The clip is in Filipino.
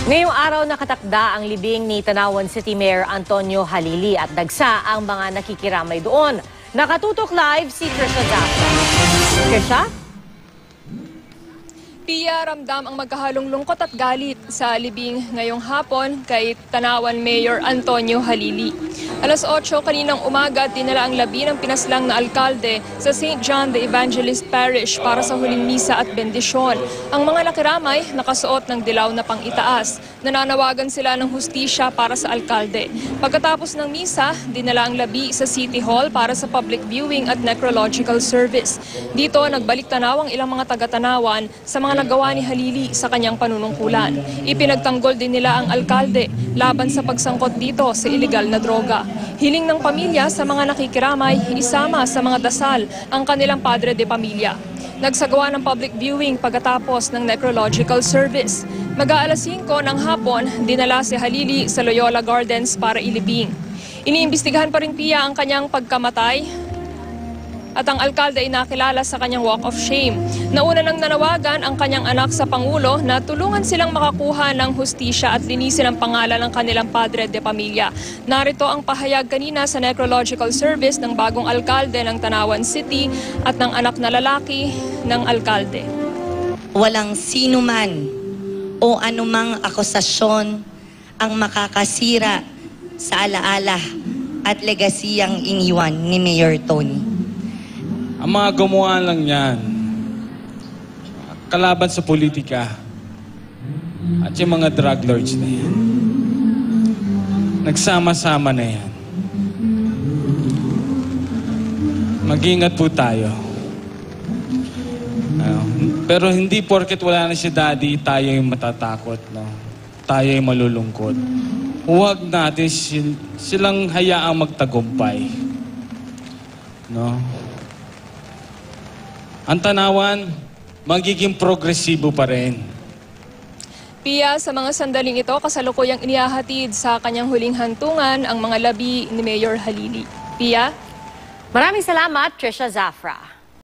Ngayong araw nakatakda ang libing ni Tanawan City Mayor Antonio Halili at dagsa ang mga nakikiramay doon. Nakatutok live si Trisha Zafra. Trisha? Pia, ramdam ang magkahalong lungkot at galit sa libing ngayong hapon kay Tanawan Mayor Antonio Halili. Alas 8 kaninang umaga, dinala ang labi ng pinaslang na alkalde sa St. John the Evangelist Parish para sa huling misa at bendisyon. Ang mga nakiramay nakasuot ng dilaw na pang-itaas. Nananawagan sila ng hustisya para sa alkalde. Pagkatapos ng misa, dinala ang labi sa City Hall para sa public viewing at necrological service. Dito, nagbalik tanaw ang ilang mga taga-Tanawan sa mga nagawa ni Halili sa kanyang panunungkulan. Ipinagtanggol din nila ang alkalde laban sa pagsangkot dito sa iligal na droga. Hiling ng pamilya sa mga nakikiramay, isama sa mga dasal ang kanilang padre de pamilya. Nagsagawa ng public viewing pagkatapos ng necrological service. Mag-aalas 5 ng hapon, dinala si Halili sa Loyola Gardens para ilibing. Iniimbestigahan pa rin Pia ang kanyang pagkamatay at ang alkalde ay nakilala sa kanyang walk of shame. Nauna nang nanawagan ang kanyang anak sa Pangulo na tulungan silang makakuha ng hustisya at linisin ang pangalan ng kanilang padre de pamilya. Narito ang pahayag kanina sa necrological service ng bagong alkalde ng Tanawan City at ng anak na lalaki ng alkalde. Walang sino man o anumang akusasyon ang makakasira sa alaala at legasiyang iniwan ni Mayor Tony. Ang mga gumawa lang yan, kalaban sa politika at yung mga drug lords na yan. Nagsama-sama na yan. Mag-ingat po tayo. Pero hindi porket wala na si Daddy, tayo yung matatakot. No? Tayo yung malulungkot. Huwag natin silang hayaang magtagumpay. No? Ang Tanawan, magiging progresibo pa rin. Pia, sa mga sandaling ito, kasalukuyang inihahatid sa kanyang huling hantungan ang mga labi ni Mayor Halili. Pia? Maraming salamat, Trisha Zafra.